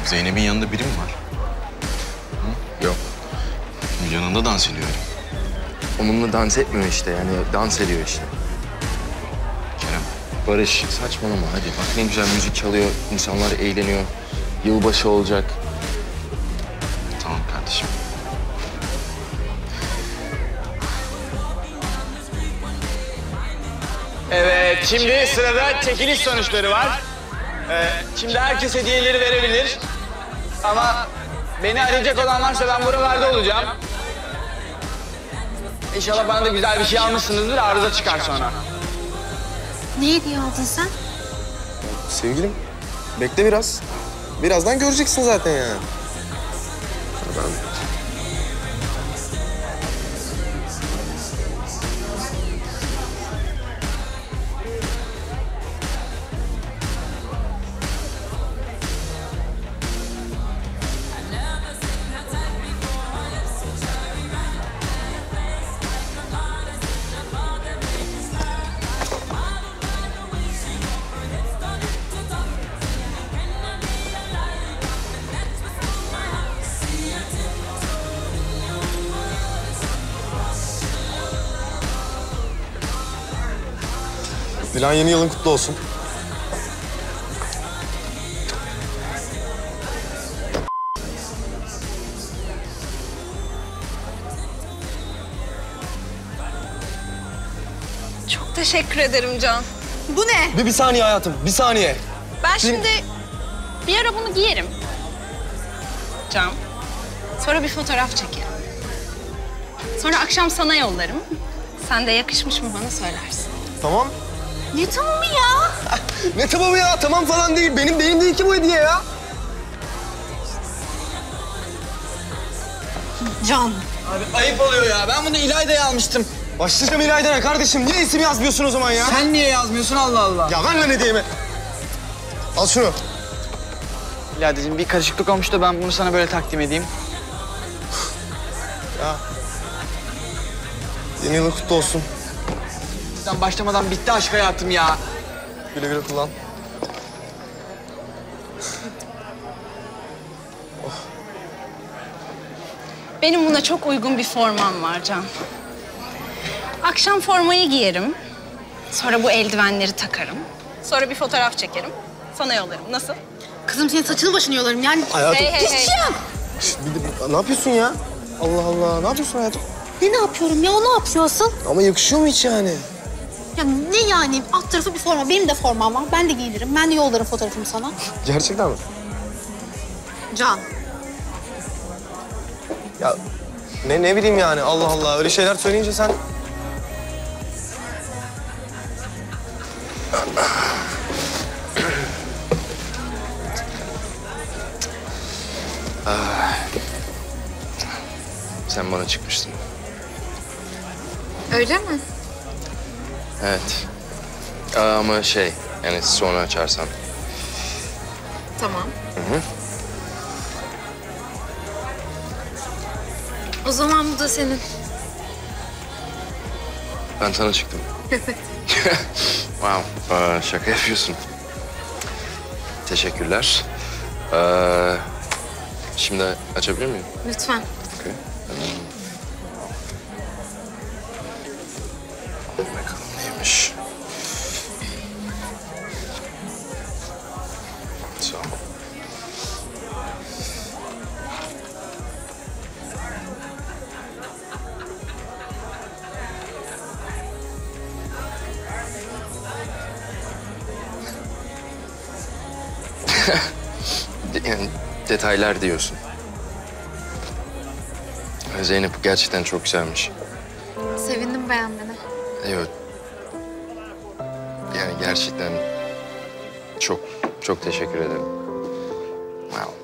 Zeynep'in yanında biri mi var? Hı? Yok. Yanında dans ediyor. Onunla dans etmiyor işte yani dans ediyor işte. Kerem. Barış saçmalama hadi. Bak ne güzel müzik çalıyor, insanlar eğleniyor. Yılbaşı olacak. Tamam kardeşim. Evet, şimdi sırada çekiliş sonuçları var. Şimdi herkes hediyeleri verebilir. Ama beni arayacak olan varsa ben buralarda olacağım. İnşallah bana da güzel bir şey almışsınızdır, arıza çıkar sonra. Ne hediye aldın sen? Sevgilim bekle biraz. Birazdan göreceksin zaten yani. Dilan yeni yılın kutlu olsun. Çok teşekkür ederim Can. Bu ne? Bir saniye hayatım, bir saniye. Ben şimdi bir ara bunu giyerim. Can. Sonra bir fotoğraf çekerim. Sonra akşam sana yollarım. Sen de yakışmış mı bana söylersin. Tamam. Ne tamamı ya? Ne tamamı ya? Tamam falan değil. Benim değil ki bu hediye ya. Can. Abi ayıp oluyor ya, ben bunu İlayda'ya almıştım. Başlayacağım İlayda'ya kardeşim. Niye isim yazmıyorsun o zaman ya? Sen niye yazmıyorsun Allah Allah? Ya ver lan hediyemi. Al şunu. İlayda'cığım bir karışıklık olmuş da ben bunu sana böyle takdim edeyim. Ya. Yeni yılın kutlu olsun. Sen başlamadan bitti aşk hayatım ya. Güle güle kullan. Benim buna çok uygun bir formam var Can. Akşam formayı giyerim. Sonra bu eldivenleri takarım. Sonra bir fotoğraf çekerim. Sana yollarım. Nasıl? Kızım senin saçını başını yolarım yani. Hayatım. Hey. Ne yapıyorsun ya? Allah Allah. Ne yapıyorsun hayatım? Ne yapıyorum ya? O ne yapıyor asıl? Ama yakışıyor mu hiç yani? Ya ne yani? Alt tarafı bir forma. Benim de formam var. Ben de giyinirim. Ben de yollarım fotoğrafımı sana. Gerçekten mi? Can. Ya ne bileyim yani Allah Allah. Öyle şeyler söyleyince sen... Sen bana çıkmıştın. Öyle mi? Evet. Ama yani sonra açarsan. Tamam. Hı. O zaman bu da senin. Ben sana çıktım. Wow. Şaka yapıyorsun. Teşekkürler. Şimdi açabilir miyim? Lütfen. Okay. Bakalım neymiş. Sağ ol. Yani detaylar diyorsun. Zeynep gerçekten çok güzelmiş. Sevindim beğenmene. Evet. Yani gerçekten çok teşekkür ederim. Wow.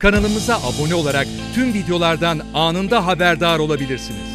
Kanalımıza abone olarak tüm videolardan anında haberdar olabilirsiniz.